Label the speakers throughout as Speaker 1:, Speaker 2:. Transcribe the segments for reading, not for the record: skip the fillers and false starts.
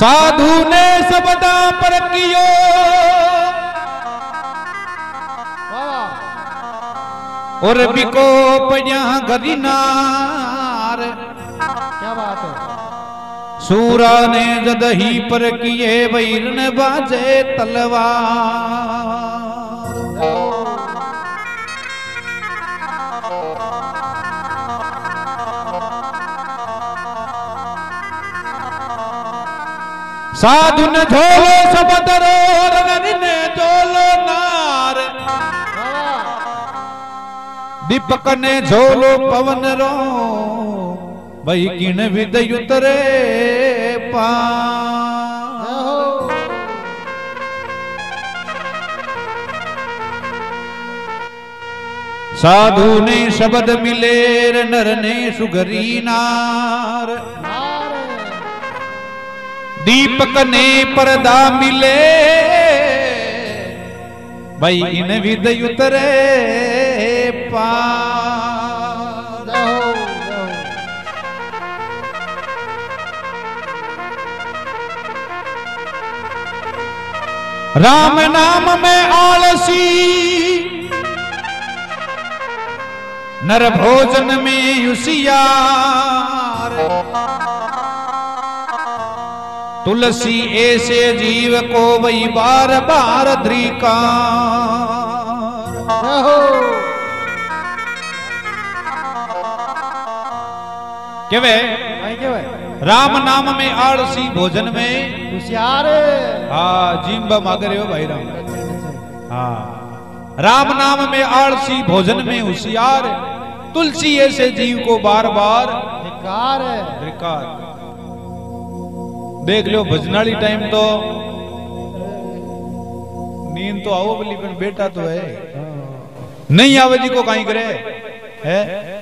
Speaker 1: साधु ने सबदा पर कियो और बिको पड़ा गरीनार।
Speaker 2: क्या बात है।
Speaker 1: सूरा ने जद ही पर किए वैरण बाजे तलवार। साधु ने झोलो सबदरो ने झोलो नार। दीपक ने झोलो पवन रो भाई किण विदय उतरे पा। साधु ने शब्द मिलेर नर ने सुगरी नार। दीपक ने पर्दा मिले भाई इन विदय उतरे पार। राम नाम में आलसी नर भोजन में युसियार। तुलसी ऐसे जीव को वही बार बार ध्रिकार। केवे राम नाम में आलसी भोजन में
Speaker 2: होशियार।
Speaker 1: हाँ जिम्बा मांग रहे हो भाई राम। हाँ राम नाम में आलसी भोजन में होशियार। तुलसी ऐसे जीव को बार बार धिक्कार। देख लो भजनाली टाइम तो नींद तो आओ बोली पर बेटा तो है नहीं आवे जी को कहीं करे है।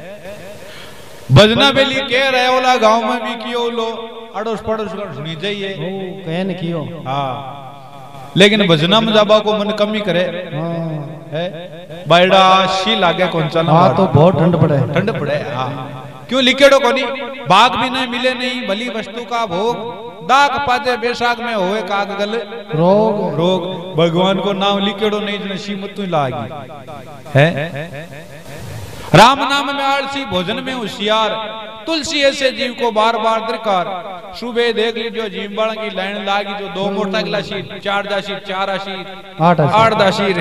Speaker 1: भजना बेली कह रहे ओला गांव में भी कियो लो अड़ोस पड़ोस सुनी जाइए
Speaker 2: कहन कियो।
Speaker 1: हाँ लेकिन भजना में जाबा को मन कमी करे है। बायड़ा शी लागे कौन सा
Speaker 2: हाँ तो बहुत ठंड पड़े।
Speaker 1: हाँ क्यों लिखेड़ो कोनी बाग भी नहीं मिले नहीं भली वस्तु का भोग दाग पाजे बैसाख में होए काग गल रोग भगवान को नाम लिखेड़ो नहीं नसीमत तो लागी है। राम नाम में आलसी भोजन में होशियार। तुलसी ऐसे जीव को बार बार दरकार। सुबह देख लीजिए जीव बाड़ा की लाइन लागी जो 2 मोटरसाइकिल शीट 4 दाशीट 4 शीट 8 दाशीट।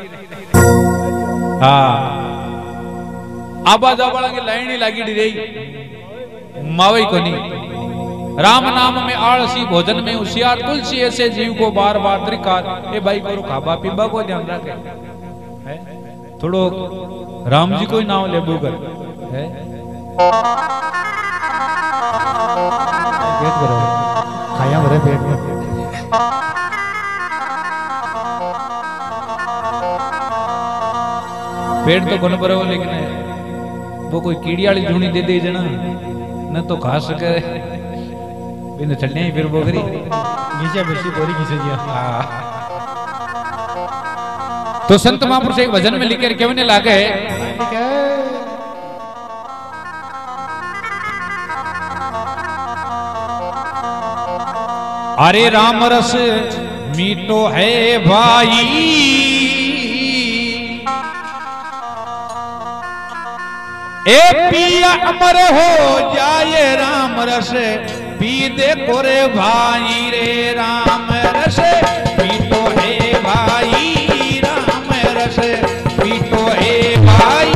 Speaker 1: हाँ आबा जाबाड़ा की लाइन ही लागी रही मावई को नहीं। राम नाम में आलसी भोजन में होशियार। तुलसी ऐसे जीव को बार बार दरकार। ए भाई करो खाबा पीबा को ध्यान रखे है। थोड़ो राम जी को ही नाम लेबू कर है।
Speaker 2: पेट भरो खाया भरे पेट में।
Speaker 1: पेट तो कोन भरो लेकिन वो कोई कीड़ी वाली झूनी दे दे जना न तो खा सके बिन चलने ही फिर बोगरी
Speaker 2: नीचे बेसी बोरी किसे दिया।
Speaker 1: तो संत महापुरुष एक भजन में लिखे कहने लागे अरे राम रस मीठो है भाई ए पिया अमर हो जाए राम रस पी दे कोरे भाई रे। राम रस मीठो है भाई राम रस मीठो है भाई।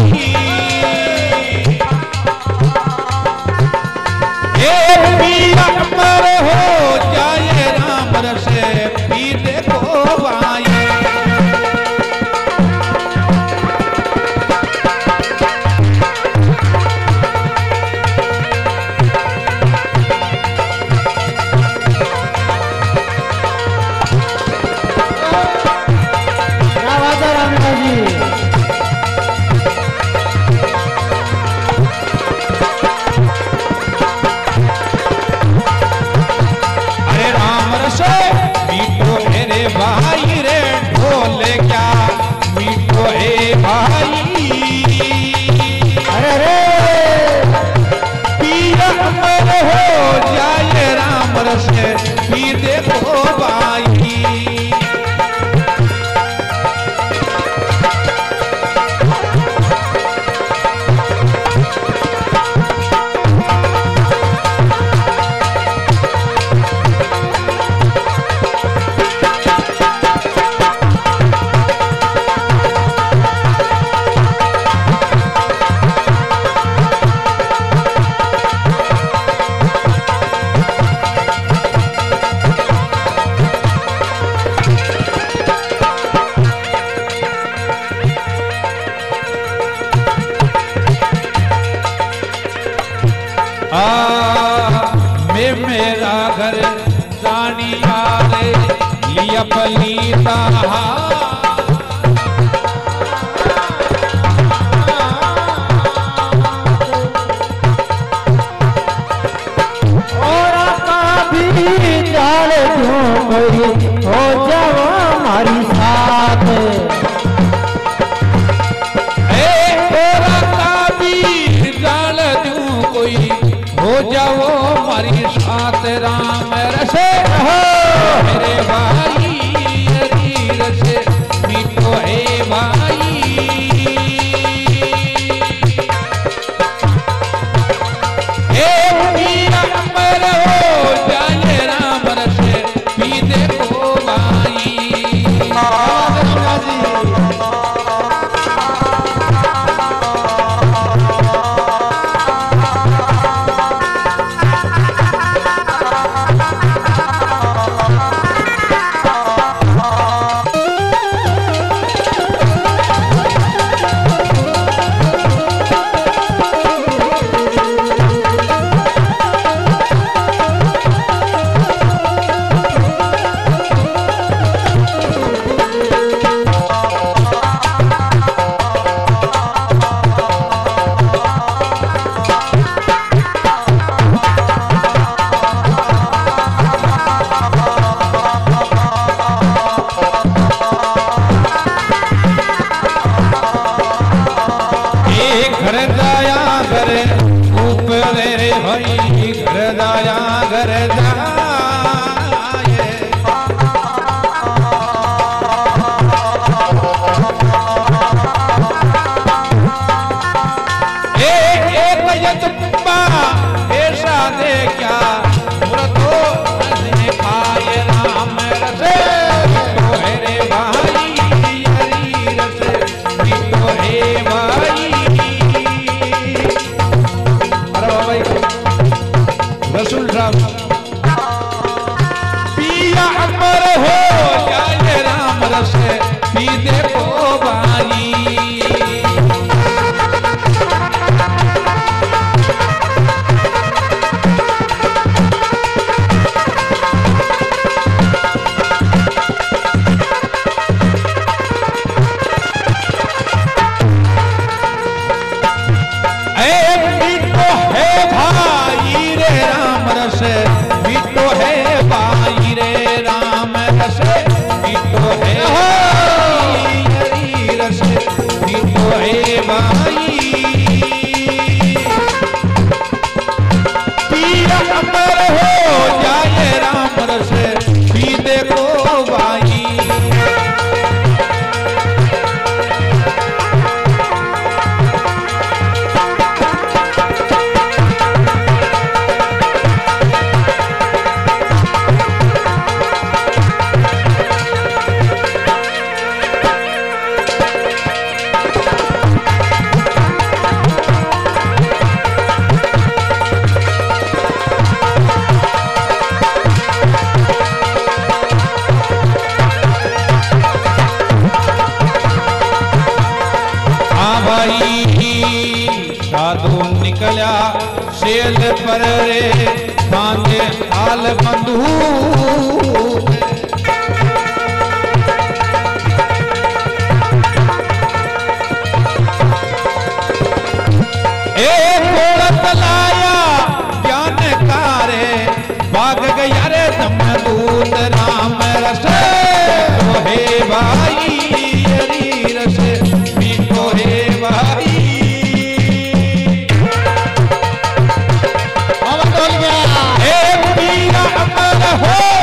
Speaker 1: ए पिया अमर हो जाए राम रस पी दे को भाई। रानिया रे लिया पलीता
Speaker 2: जाल दूं कोई हो जाओ हमारी साथ
Speaker 1: जाल दूं कोई हो जाओ हमारी साथ राम रसे मेरे भाई रसे मीठो है भाई साधु निकलिया शेल पर रे बांधे हाल बंधु लाया ज्ञान कारे भाग गया रे समदूत राम रसे हे भाई हरि रसे मीठो हे भाई हे मीरा अमर हो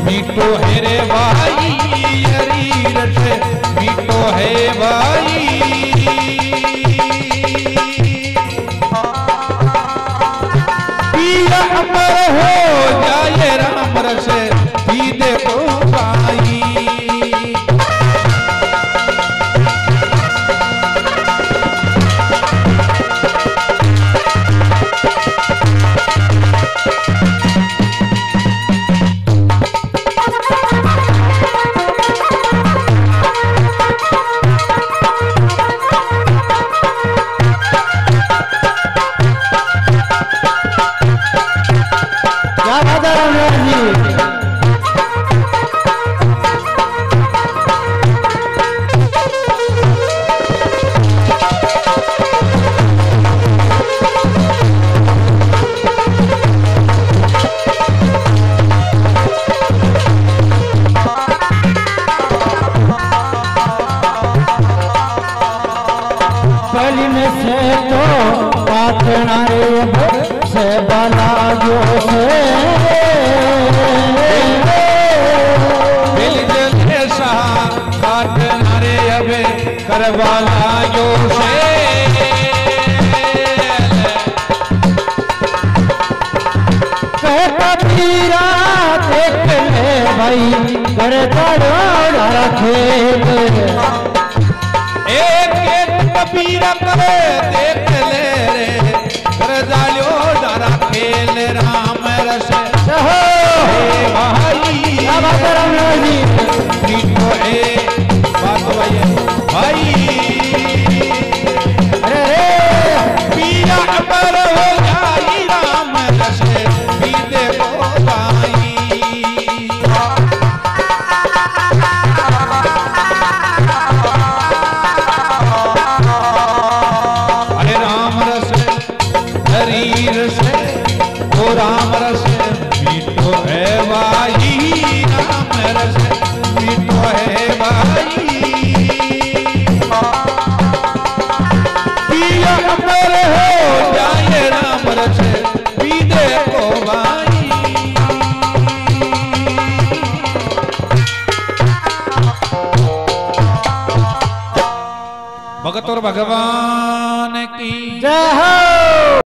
Speaker 1: मीठो है रे भाई शरीर से मीठो है भाई पिया अमर हो जाए राम रस पी देखो भाई
Speaker 2: से बला जो से
Speaker 1: दिल जले सा काटना रे अबे करवाला जो से
Speaker 2: कबीरा देख ले भाई कर दरोड़ा खेत
Speaker 1: एक कबीरा करे देख ले रे कर जालियो डरा खेल राम रस भाई मीठो है बात भाई पिया अमर हो जाई राम रस पी देखो भाई अरे राम रस शरीर से वो राम रस मीठो है भाई राम रस मीठो है भाई पिया अमर हो जाए राम रस पी देखो भाई भगत और भगवान की
Speaker 2: जय हो।